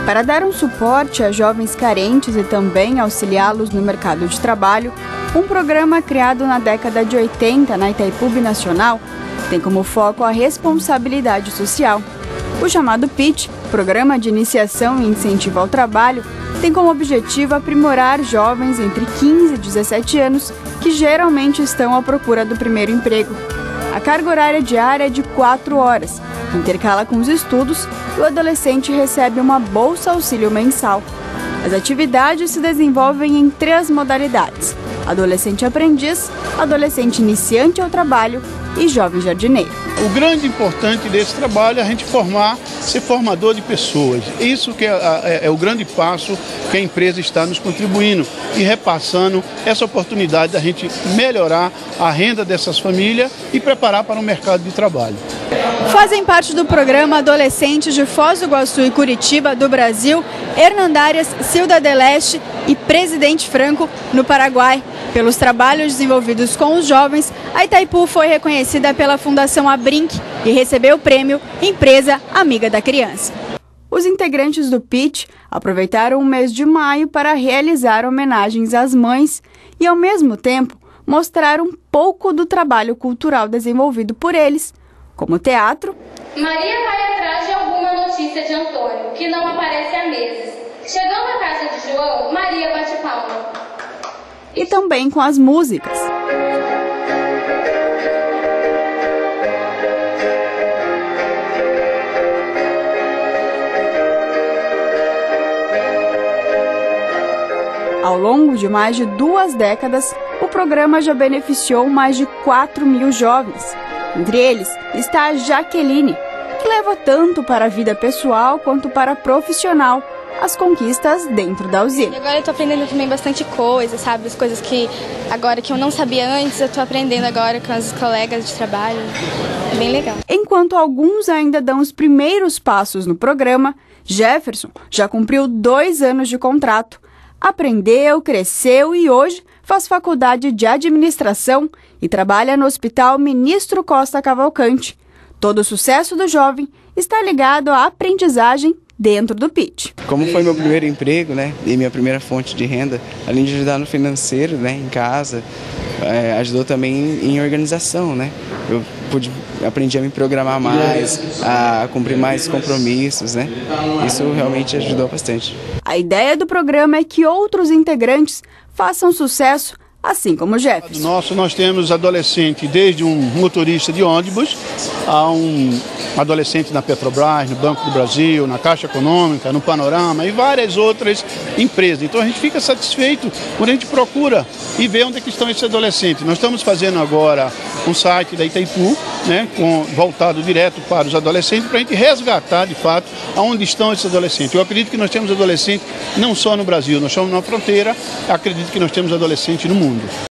Para dar um suporte a jovens carentes e também auxiliá-los no mercado de trabalho, um programa criado na década de 80 na Itaipu Binacional tem como foco a responsabilidade social. O chamado PIT, Programa de Iniciação e Incentivo ao Trabalho, tem como objetivo aprimorar jovens entre 15 e 17 anos que geralmente estão à procura do primeiro emprego. A carga horária diária é de 4 horas, que intercala com os estudos, e o adolescente recebe uma bolsa auxílio mensal. As atividades se desenvolvem em 3 modalidades: adolescente aprendiz, adolescente iniciante ao trabalho e jovem jardineiro. O grande importante desse trabalho é a gente ser formador de pessoas. Isso que é o grande passo que a empresa está nos contribuindo e repassando essa oportunidade da gente melhorar a renda dessas famílias e preparar para o mercado de trabalho. Fazem parte do programa adolescentes de Foz do Iguaçu e Curitiba, do Brasil, Hernandárias, Ciudad del Este e Presidente Franco, no Paraguai. Pelos trabalhos desenvolvidos com os jovens, a Itaipu foi reconhecida pela Fundação Abrinq e recebeu o prêmio Empresa Amiga da Criança. Os integrantes do PIT aproveitaram o mês de maio para realizar homenagens às mães e, ao mesmo tempo, mostrar um pouco do trabalho cultural desenvolvido por eles, como teatro. Maria vai atrás de alguma notícia de Antônio, que não aparece há meses. Chegando à casa de João, Maria bate palma. E também com as músicas. Ao longo de mais de 2 décadas, o programa já beneficiou mais de 4.000 jovens. Entre eles está a Jaqueline, que leva tanto para a vida pessoal quanto para a profissional as conquistas dentro da usina. Agora eu estou aprendendo também bastante coisa, sabe? As coisas que agora que eu não sabia antes, eu estou aprendendo agora com as colegas de trabalho. É bem legal. Enquanto alguns ainda dão os primeiros passos no programa, Jefferson já cumpriu 2 anos de contrato. Aprendeu, cresceu e hoje faz faculdade de administração e trabalha no Hospital Ministro Costa Cavalcante. Todo o sucesso do jovem está ligado à aprendizagem dentro do PIT. Como foi meu primeiro emprego, né, e minha primeira fonte de renda, além de ajudar no financeiro, né, em casa, ajudou também em organização, né. Eu aprendi a me programar mais, a cumprir mais compromissos, né. Isso realmente ajudou bastante. A ideia do programa é que outros integrantes façam sucesso, assim como o Jefferson. Nós temos adolescente, desde um motorista de ônibus a um adolescente na Petrobras, no Banco do Brasil, na Caixa Econômica, no Panorama e várias outras empresas. Então a gente fica satisfeito quando a gente procura e vê onde é que estão esses adolescentes. Nós estamos fazendo agora um site da Itaipu, né, voltado direto para os adolescentes, para a gente resgatar de fato aonde estão esses adolescentes. Eu acredito que nós temos adolescentes não só no Brasil, nós estamos na fronteira, acredito que nós temos adolescentes no mundo.